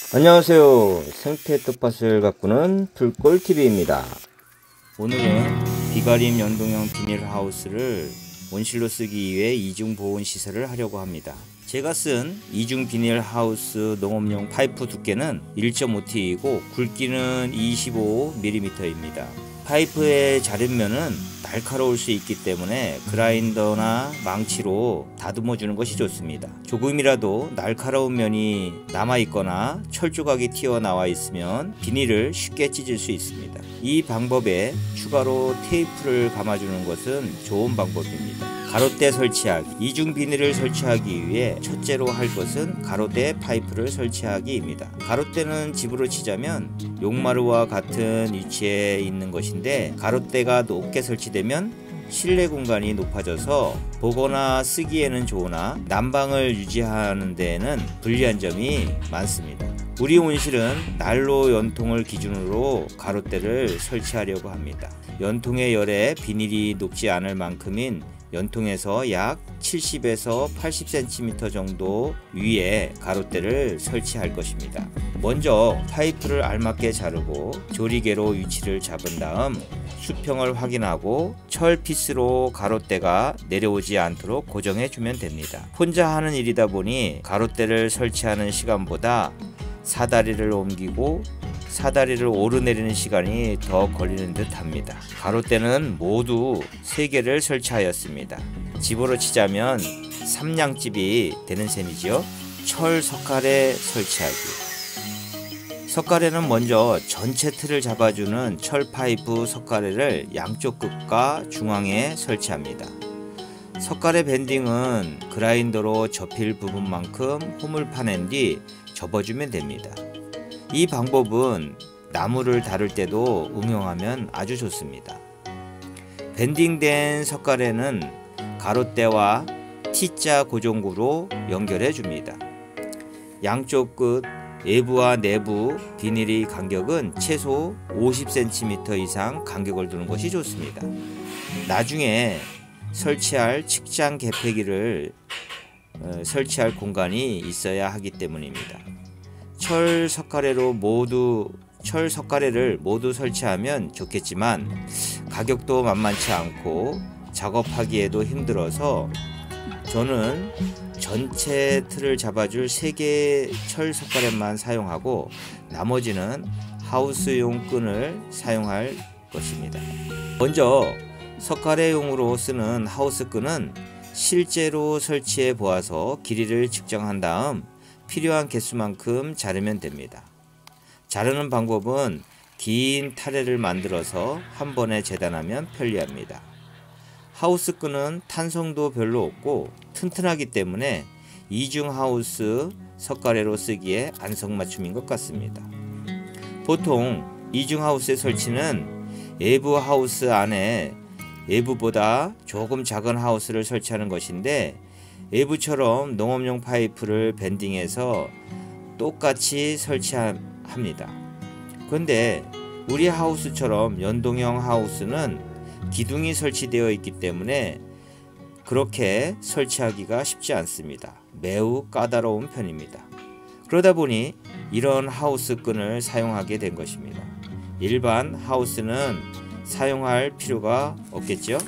안녕하세요. 생태 텃밭을 가꾸는 풀꿀TV입니다. 오늘은 비가림 연동형 비닐하우스를 온실로 쓰기 위해 이중 보온 시설을 하려고 합니다. 제가 쓴 이중 비닐하우스 농업용 파이프 두께는 1.5T이고 굵기는 25mm입니다. 파이프의 자른면은 날카로울 수 있기 때문에 그라인더나 망치로 다듬어 주는 것이 좋습니다. 조금이라도 날카로운 면이 남아 있거나 철조각이 튀어나와 있으면 비닐을 쉽게 찢을 수 있습니다. 이 방법에 추가로 테이프를 감아주는 것은 좋은 방법입니다. 가로대 설치하기. 이중 비닐을 설치하기 위해 첫째로 할 것은 가로대 파이프를 설치하기입니다. 가로대는 집으로 치자면 용마루와 같은 위치에 있는 것인데, 가로대가 높게 설치되면 실내 공간이 높아져서 보거나 쓰기에는 좋으나 난방을 유지하는 데에는 불리한 점이 많습니다. 우리 온실은 난로 연통을 기준으로 가로대를 설치하려고 합니다. 연통의 열에 비닐이 녹지 않을 만큼인 연통에서 약 70에서 80cm 정도 위에 가로대를 설치할 것입니다. 먼저 파이프를 알맞게 자르고 조리개로 위치를 잡은 다음 수평을 확인하고 철 피스로 가로대가 내려오지 않도록 고정해 주면 됩니다. 혼자 하는 일이다 보니 가로대를 설치하는 시간보다 사다리를 옮기고 사다리를 오르내리는 시간이 더 걸리는 듯 합니다. 가로대는 모두 3개를 설치하였습니다. 집으로 치자면 3냥집이 되는 셈이죠. 철 석가래 설치하기. 석가래는 먼저 전체 틀을 잡아주는 철 파이프 석가래를 양쪽 끝과 중앙에 설치합니다. 석가래 밴딩은 그라인더로 접힐 부분만큼 홈을 파낸 뒤 접어주면 됩니다. 이 방법은 나무를 다룰 때도 응용하면 아주 좋습니다. 밴딩된 석가래는 가로대와 T자 고정구로 연결해 줍니다. 양쪽 끝 외부와 내부 비닐의 간격은 최소 50cm 이상 간격을 두는 것이 좋습니다. 나중에 설치할 측장 개폐기를 설치할 공간이 있어야 하기 때문입니다. 철 석가래를 모두 설치하면 좋겠지만 가격도 만만치 않고 작업하기에도 힘들어서 저는 전체 틀을 잡아줄 3개의 철 석가래만 사용하고 나머지는 하우스용 끈을 사용할 것입니다. 먼저 석가래용으로 쓰는 하우스 끈은 실제로 설치해 보아서 길이를 측정한 다음 필요한 개수만큼 자르면 됩니다. 자르는 방법은 긴 타래를 만들어서 한 번에 재단하면 편리합니다. 하우스 끈은 탄성도 별로 없고 튼튼하기 때문에 이중 하우스 석가래로 쓰기에 안성맞춤인 것 같습니다. 보통 이중 하우스의 설치는 외부 하우스 안에 외부보다 조금 작은 하우스를 설치하는 것인데, 외부처럼 농업용 파이프를 밴딩해서 똑같이 설치합니다. 그런데 우리 하우스처럼 연동형 하우스는 기둥이 설치되어 있기 때문에 그렇게 설치하기가 쉽지 않습니다. 매우 까다로운 편입니다. 그러다 보니 이런 하우스 끈을 사용하게 된 것입니다. 일반 하우스는 사용할 필요가 없겠죠?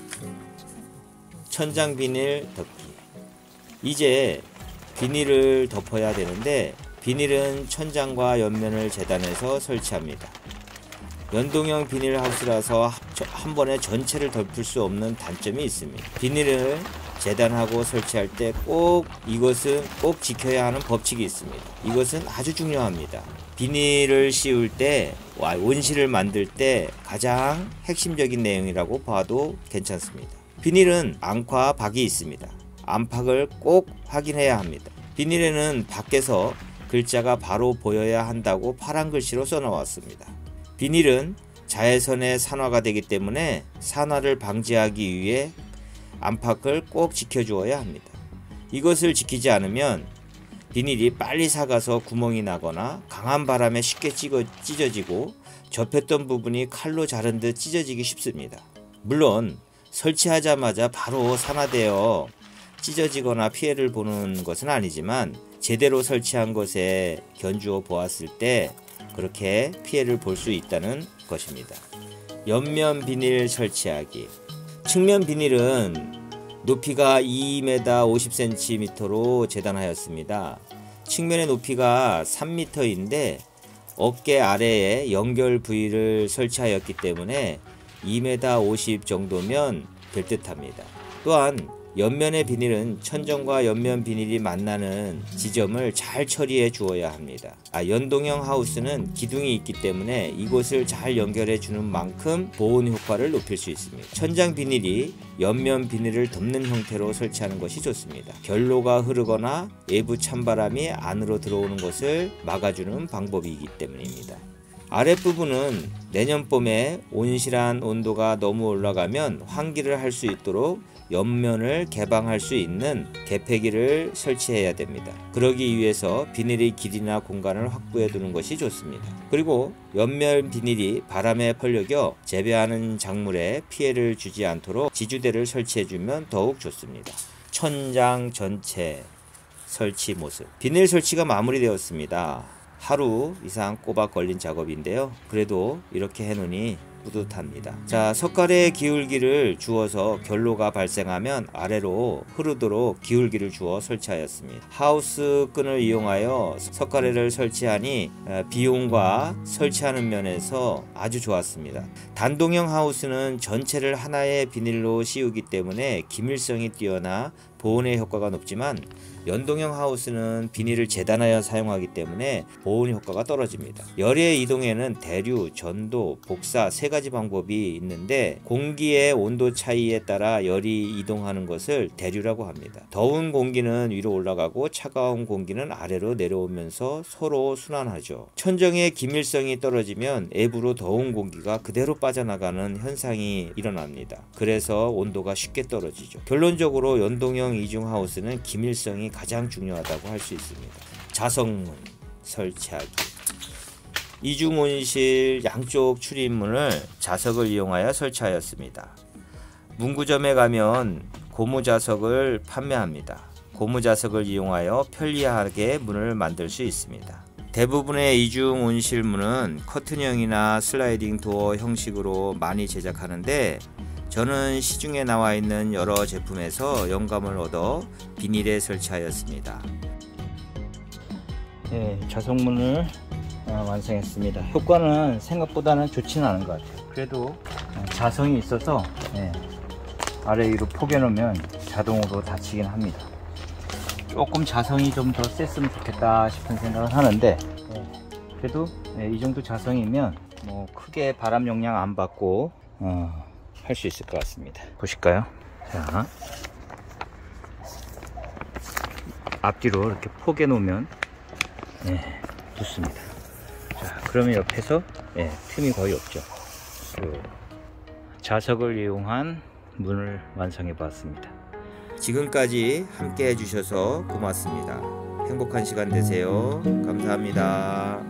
천장 비닐 덮기. 이제 비닐을 덮어야 되는데, 비닐은 천장과 옆면을 재단해서 설치합니다. 연동형 비닐하우스라서 한 번에 전체를 덮을 수 없는 단점이 있습니다. 비닐을 재단하고 설치할 때 이것은 꼭 지켜야 하는 법칙이 있습니다. 이것은 아주 중요합니다. 비닐을 씌울 때, 온실을 만들 때 가장 핵심적인 내용이라고 봐도 괜찮습니다. 비닐은 안과 박이 있습니다. 안팎을 꼭 확인해야 합니다. 비닐에는 밖에서 글자가 바로 보여야 한다고 파란 글씨로 써놓았습니다. 비닐은 자외선의 산화가 되기 때문에 산화를 방지하기 위해 안팎을 꼭 지켜주어야 합니다. 이것을 지키지 않으면 비닐이 빨리 삭아서 구멍이 나거나 강한 바람에 쉽게 찢어지고 접혔던 부분이 칼로 자른 듯 찢어지기 쉽습니다. 물론 설치하자마자 바로 산화되어 찢어지거나 피해를 보는 것은 아니지만 제대로 설치한 것에 견주어 보았을 때 그렇게 피해를 볼 수 있다는 것입니다. 옆면 비닐 설치하기. 측면 비닐은 높이가 2m 50cm로 재단하였습니다. 측면의 높이가 3m인데 어깨 아래에 연결 부위를 설치하였기 때문에 2m 50 정도면 될 듯합니다. 또한 옆면의 비닐은 천정과 옆면 비닐이 만나는 지점을 잘 처리해 주어야 합니다. 연동형 하우스는 기둥이 있기 때문에 이곳을 잘 연결해 주는 만큼 보온 효과를 높일 수 있습니다. 천장 비닐이 옆면 비닐을 덮는 형태로 설치하는 것이 좋습니다. 결로가 흐르거나 외부 찬바람이 안으로 들어오는 것을 막아주는 방법이기 때문입니다. 아랫부분은 내년 봄에 온실한 온도가 너무 올라가면 환기를 할 수 있도록 옆면을 개방할 수 있는 개폐기를 설치해야 됩니다. 그러기 위해서 비닐의 길이나 공간을 확보해 두는 것이 좋습니다. 그리고 옆면 비닐이 바람에 펄려겨 재배하는 작물에 피해를 주지 않도록 지주대를 설치해 주면 더욱 좋습니다. 천장 전체 설치 모습. 비닐 설치가 마무리되었습니다. 하루 이상 꼬박 걸린 작업인데요. 그래도 이렇게 해놓으니 뿌듯합니다. 자, 석가래에 기울기를 주어서 결로가 발생하면 아래로 흐르도록 기울기를 주어 설치하였습니다. 하우스 끈을 이용하여 석가래를 설치하니 비용과 설치하는 면에서 아주 좋았습니다. 단동형 하우스는 전체를 하나의 비닐로 씌우기 때문에 기밀성이 뛰어나 보온의 효과가 높지만 연동형 하우스는 비닐을 재단하여 사용하기 때문에 보온 효과가 떨어집니다. 열의 이동에는 대류, 전도, 복사 세 가지 방법이 있는데 공기의 온도 차이에 따라 열이 이동하는 것을 대류라고 합니다. 더운 공기는 위로 올라가고 차가운 공기는 아래로 내려오면서 서로 순환하죠. 천정의 기밀성이 떨어지면 외부로 더운 공기가 그대로 빠져나가는 현상이 일어납니다. 그래서 온도가 쉽게 떨어지죠. 결론적으로 연동형 이중하우스는 기밀성이 가장 중요하다고 할 수 있습니다. 자석문 설치하기. 이중온실 양쪽 출입문을 자석을 이용하여 설치하였습니다. 문구점에 가면 고무자석을 판매합니다. 고무자석을 이용하여 편리하게 문을 만들 수 있습니다. 대부분의 이중온실문은 커튼형이나 슬라이딩 도어 형식으로 많이 제작하는데 저는 시중에 나와 있는 여러 제품에서 영감을 얻어 비닐에 설치하였습니다. 네, 자석문을 완성했습니다. 효과는 생각보다는 좋지는 않은 것 같아요. 그래도 자성이 있어서 아래 위로 포개 놓으면 자동으로 닫히긴 합니다. 조금 자성이 좀 더 셌으면 좋겠다 싶은 생각을 하는데 그래도 이 정도 자성이면 뭐 크게 바람 영향 안 받고 할 수 있을 것 같습니다. 보실까요? 자, 앞뒤로 이렇게 포개 놓으면 좋습니다. 자, 그러면 옆에서 틈이 거의 없죠. 자석을 이용한 문을 완성해 봤습니다. 지금까지 함께 해주셔서 고맙습니다. 행복한 시간 되세요. 감사합니다.